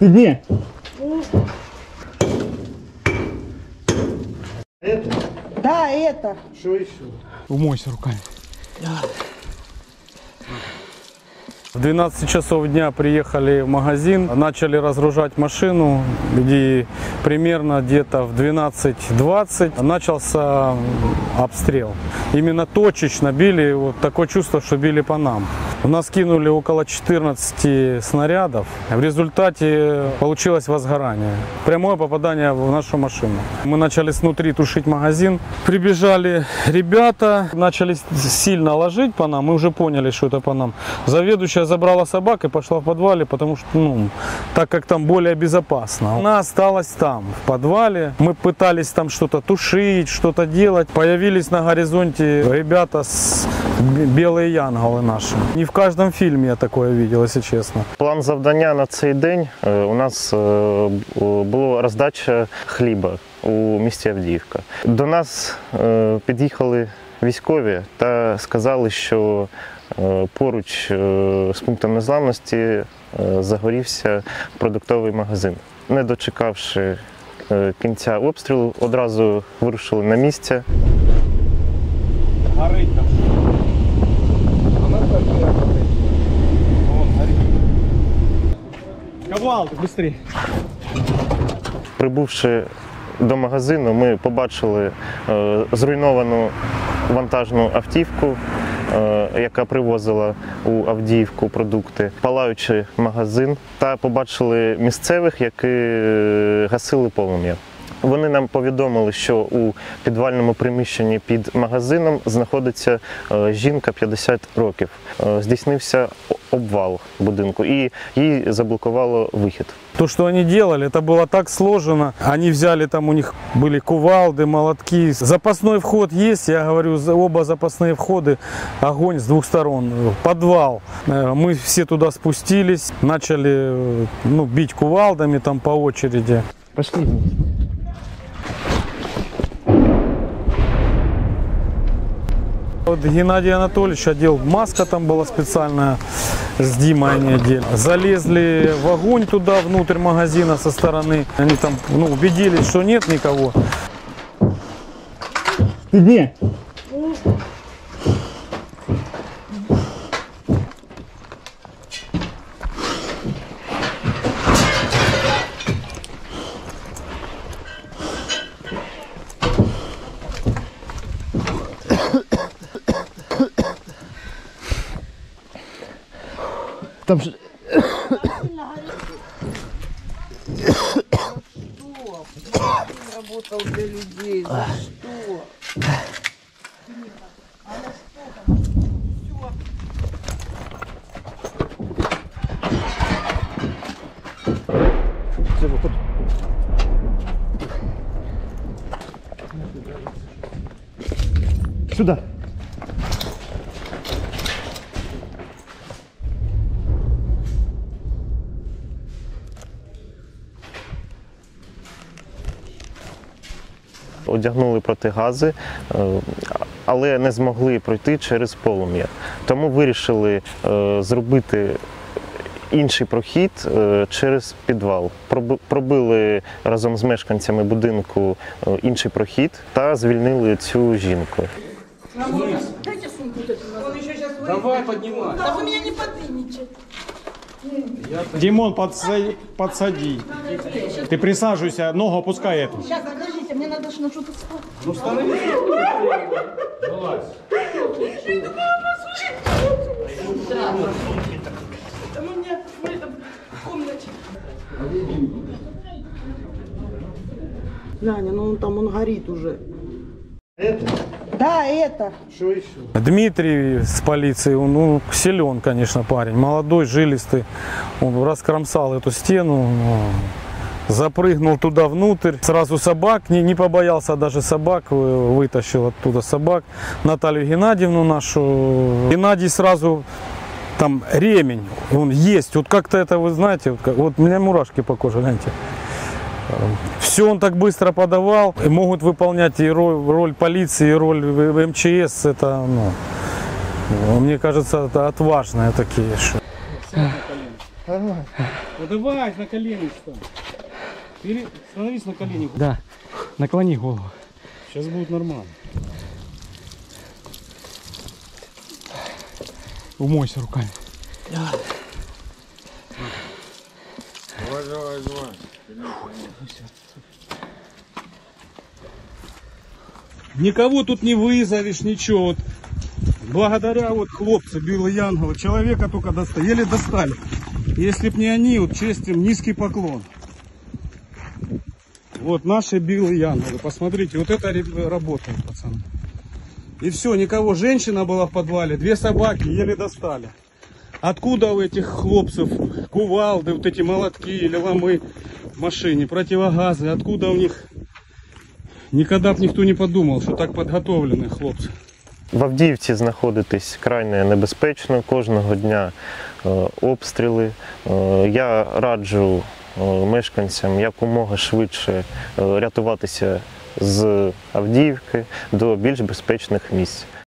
Иди. Это? Да, это. Что еще? Умойся руками. В 12 часов дня приехали в магазин, начали разгружать машину, где примерно где-то в 12:20 начался обстрел. Именно точечно били, вот такое чувство, что били по нам. У нас кинули около 14 снарядов. В результате получилось возгорание. Прямое попадание в нашу машину. Мы начали снутри тушить магазин. Прибежали ребята, начали сильно ложить по нам. Мы уже поняли, что это по нам. Заведующая забрала собак и пошла в подвале, потому что, так как там более безопасно. Она осталась там, в подвале. Мы пытались там что-то тушить, что-то делать. Появились на горизонте ребята белые янголи наши. Не в каждом фильме я такое видел, если чесно. План завдання на цей день у нас було роздача хліба у місті Авдіївка. До нас під'їхали військові та сказали, що поруч з пунктом незламності загорівся продуктовий магазин. Не дочекавши кінця обстрілу, одразу вирушили на місце. Горить там. Ковал, быстрее. Прибувши до магазину, ми побачили зруйновану вантажну автівку, яка привозила у Авдіївку продукти, палаючий магазин, та побачили місцевих, які гасили полум'я. Вони нам повідомили, що у підвальному приміщенні під магазином знаходиться жінка 50 років. Здійснився обвал будинку и їй заблокувало выход. То, что они делали, это было так сложно. Они взяли, там у них были кувалды, молотки. Запасной вход есть, я говорю, оба запасные входы, огонь с двух сторон. Подвал. Мы все туда спустились, начали бить кувалдами там по очереди. Пошли. Вот Геннадий Анатольевич одел, маска там была специальная, с Димой они одели. Залезли в огонь туда, внутрь магазина со стороны. Они там убедились, что нет никого. Иди. Там же... Работал для людей, за что? Сюда. Одягнули протигази, але не змогли пройти через полум'я. Тому вирішили зробити інший прохід через підвал. Пробили разом з мешканцями будинку інший прохід та звільнили цю жінку. Дайте сумку. Он еще сейчас выйдет. Давай поднимай. Да вы меня не поднимете. Димон, подсади. Ты присаживайся, ногу опускай эту. Сейчас, подождите, мне надо на что-то спать. Ну становись. Вылазь. Там у меня в этом комнате. Няня, ну он горит уже. Это? Да, это. Что еще? Дмитрий с полиции, он силен, конечно, парень. Молодой, жилистый. Он раскромсал эту стену, запрыгнул туда внутрь. Сразу собак, не побоялся даже собак, вытащил оттуда собак. Наталью Геннадьевну нашу. Геннадий сразу... Там ремень, он есть. Вот как-то это, вы знаете, вот у меня мурашки по коже, гляньте. Все он так быстро подавал. И могут выполнять и роль полиции, и роль МЧС. Это, мне кажется, это отважные такие. Нормально. Ну давай, на колени встань. Становись на колени. Да, наклони голову. Сейчас будет нормально. Умойся руками. Никого тут не вызовешь, ничего. Вот благодаря вот хлопцы, Белые Янголы, человека только еле достали. Если б не они, вот честь им, низкий поклон. Вот наши Белые Янголы, посмотрите, вот это работает, пацаны. И все, никого, женщина была в подвале, 2 собаки еле достали. Откуда у этих хлопцев кувалды, вот эти молотки или ломы в машине, противогазы, откуда у них? Никогда б ніхто не подумав, що так підготовлені хлопці. В Авдіївці знаходитись крайне небезпечно, кожного дня обстріли. Я раджу мешканцям якомога швидше рятуватися з Авдіївки до більш безпечних місць.